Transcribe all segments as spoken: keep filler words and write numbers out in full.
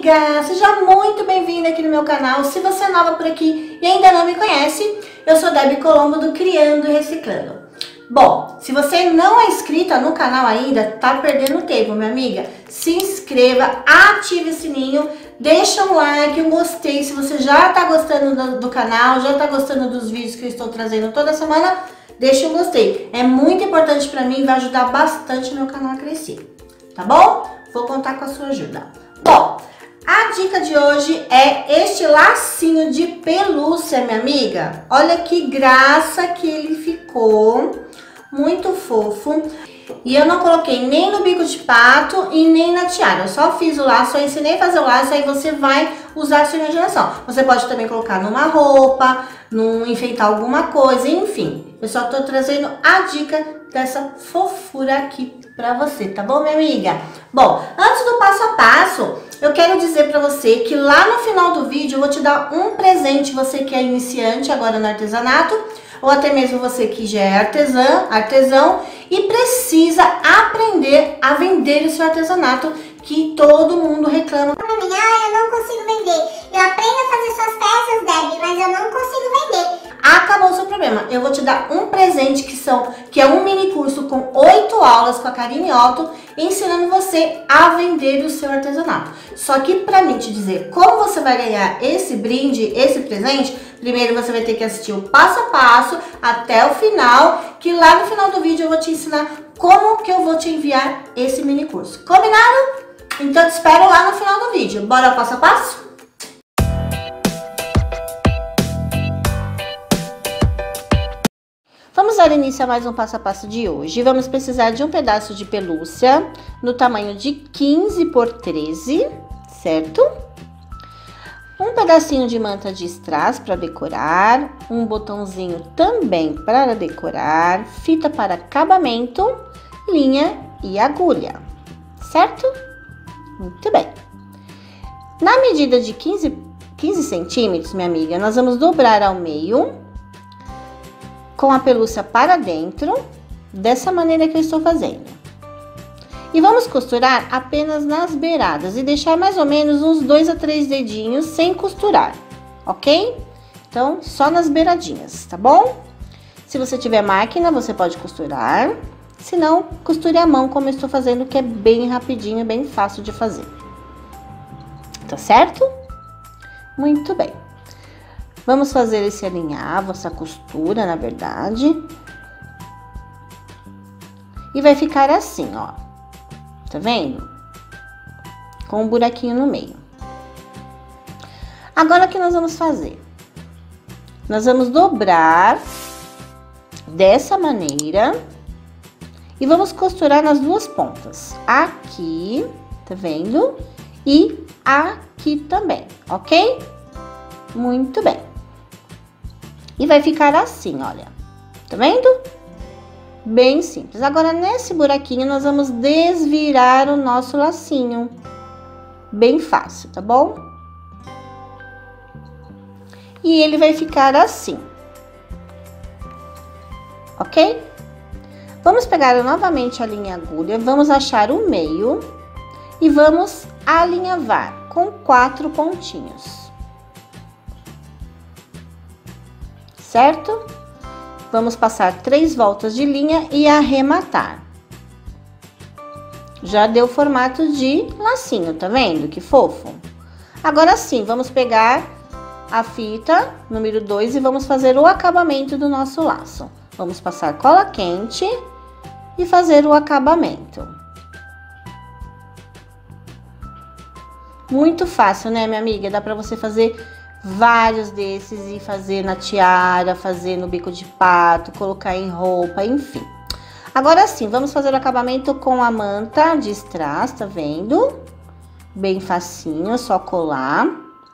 amiga! Seja muito bem-vinda aqui no meu canal. Se você é nova por aqui e ainda não me conhece, eu sou Debbie Colombo do Criando e Reciclando. Bom, se você não é inscrita no canal ainda, tá perdendo tempo, minha amiga. Se inscreva, ative o sininho, deixa um like, um gostei. Se você já tá gostando do, do canal, já tá gostando dos vídeos que eu estou trazendo toda semana, deixa um gostei. É muito importante pra mim e vai ajudar bastante o meu canal a crescer, tá bom? Vou contar com a sua ajuda. Bom, a dica de hoje é este lacinho de pelúcia, minha amiga. Olha que graça que ele ficou, muito fofo. E eu não coloquei nem no bico de pato e nem na tiara. Eu só fiz o laço, só ensinei a fazer o laço, aí você vai usar a sua imaginação. Você pode também colocar numa roupa, num, enfeitar alguma coisa, enfim. Eu só tô trazendo a dica dessa fofura aqui pra você, tá bom, minha amiga? Bom, antes do passo a passo, eu quero dizer pra você que lá no final do vídeo eu vou te dar um presente, você que é iniciante agora no artesanato, ou até mesmo você que já é artesã, artesão e precisa aprender a vender o seu artesanato, que todo mundo reclama. Ah, eu não consigo vender. Eu aprendo a fazer suas peças, Debbie, mas eu não consigo vender. Acabou o seu problema. Eu vou te dar um presente que são que é um mini curso com oito aulas com a Karine Otto, ensinando você a vender o seu artesanato. Só que para mim te dizer como você vai ganhar esse brinde, esse presente, primeiro você vai ter que assistir o passo a passo até o final, que lá no final do vídeo eu vou te ensinar como que eu vou te enviar esse mini curso. Combinado? Então eu te espero lá no final do vídeo. Bora ao passo a passo? Vamos dar início a mais um passo a passo de hoje. Vamos precisar de um pedaço de pelúcia no tamanho de quinze por treze, certo? Um pedacinho de manta de strass para decorar, um botãozinho também para decorar, fita para acabamento, linha e agulha, certo? Muito bem. Na medida de quinze, quinze centímetros, minha amiga, nós vamos dobrar ao meio, com a pelúcia para dentro, dessa maneira que eu estou fazendo. E vamos costurar apenas nas beiradas e deixar mais ou menos uns dois a três dedinhos sem costurar, ok? Então, só nas beiradinhas, tá bom? Se você tiver máquina, você pode costurar. Se não, costure à mão, como eu estou fazendo, que é bem rapidinho, bem fácil de fazer. Tá certo? Muito bem. Vamos fazer esse alinhavo, essa costura, na verdade. E vai ficar assim, ó. Tá vendo? Com um buraquinho no meio. Agora, o que nós vamos fazer? Nós vamos dobrar dessa maneira e vamos costurar nas duas pontas. Aqui, tá vendo? E aqui também, ok? Muito bem. E vai ficar assim, olha. Tá vendo? Bem simples. Agora, nesse buraquinho, nós vamos desvirar o nosso lacinho. Bem fácil, tá bom? E ele vai ficar assim. Ok? Vamos pegar novamente a linha agulha, vamos achar o meio e vamos alinhavar com quatro pontinhos. Certo? Vamos passar três voltas de linha e arrematar. Já deu formato de lacinho, tá vendo? Que fofo. Agora sim, vamos pegar a fita número dois e vamos fazer o acabamento do nosso laço. Vamos passar cola quente e fazer o acabamento. Muito fácil, né, minha amiga? Dá pra você fazer vários desses e fazer na tiara, fazer no bico de pato, colocar em roupa, enfim. Agora sim, vamos fazer o acabamento com a manta de strass, tá vendo? Bem facinho, é só colar.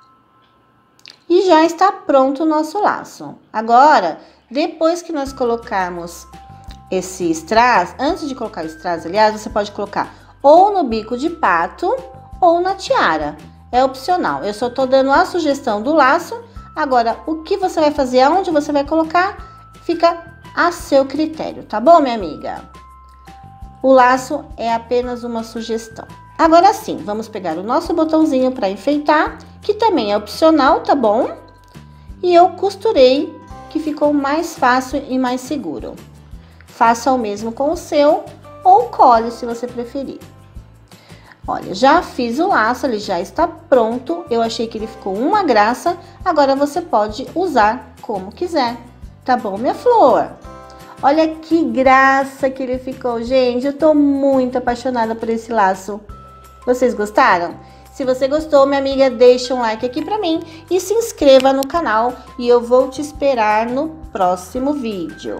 E já está pronto o nosso laço. Agora, depois que nós colocarmos esse strass, antes de colocar o strass, aliás, você pode colocar ou no bico de pato ou na tiara. É opcional. Eu só tô dando a sugestão do laço. Agora, o que você vai fazer, aonde você vai colocar, fica a seu critério, tá bom, minha amiga? O laço é apenas uma sugestão. Agora sim, vamos pegar o nosso botãozinho para enfeitar, que também é opcional, tá bom? E eu costurei, que ficou mais fácil e mais seguro. Faça o mesmo com o seu, ou cole se você preferir. Olha, já fiz o laço, ele já está pronto. Eu achei que ele ficou uma graça. Agora você pode usar como quiser, tá bom, minha flor? Olha que graça que ele ficou, gente. Eu tô muito apaixonada por esse laço. Vocês gostaram? Se você gostou, minha amiga, deixa um like aqui pra mim e se inscreva no canal. E eu vou te esperar no próximo vídeo.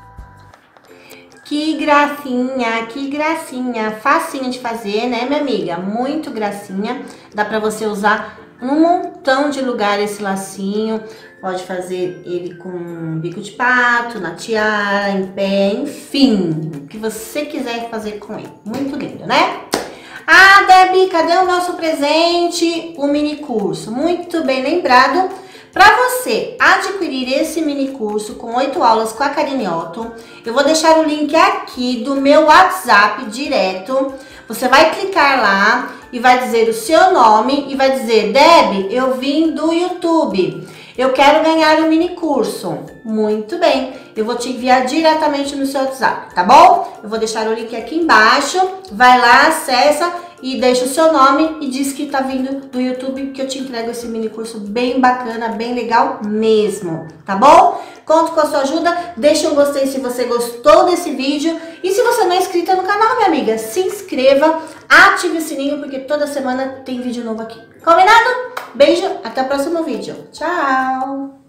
Que gracinha, que gracinha. Facinho de fazer, né, minha amiga? Muito gracinha. Dá pra você usar um montão de lugar esse lacinho. Pode fazer ele com bico de pato, na tiara, em pé, enfim. O que você quiser fazer com ele. Muito lindo, né? Ah, Debbie, cadê o nosso presente? O mini curso. Muito bem lembrado. Para você adquirir esse mini curso com oito aulas com a Karine Otto, eu vou deixar o link aqui do meu WhatsApp direto. Você vai clicar lá e vai dizer o seu nome e vai dizer: Debbie, eu vim do YouTube. Eu quero ganhar o mini curso. Muito bem, eu vou te enviar diretamente no seu WhatsApp, tá bom? Eu vou deixar o link aqui embaixo, vai lá, acessa e deixa o seu nome e diz que tá vindo do YouTube, que eu te entrego esse mini curso bem bacana, bem legal mesmo, tá bom? Conto com a sua ajuda, deixa um gostei se você gostou desse vídeo e se você não é inscrita no canal, minha amiga, se inscreva, ative o sininho porque toda semana tem vídeo novo aqui. Combinado? Beijo, até o próximo vídeo. Tchau!